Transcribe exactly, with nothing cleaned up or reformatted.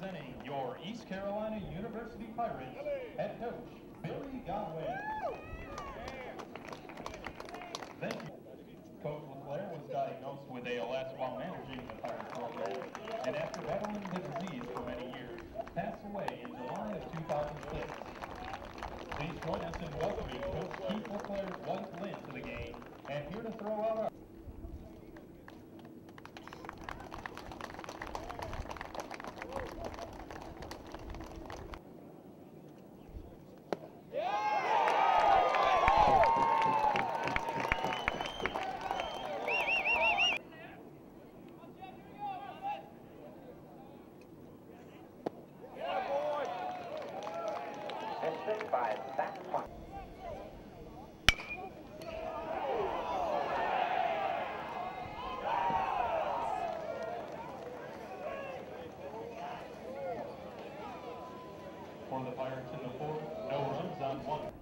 Representing your East Carolina University Pirates, head coach Billy Godwin. Thank you. Coach LeClair was diagnosed with A L S while managing the Pirate program, and after battling the disease for many years, passed away in July of two thousand six. Please join us in welcoming Coach Keith LeClair's wife Lynn to the game, and here to throw out our by that point. For the Pirates in the fourth, no runs on one.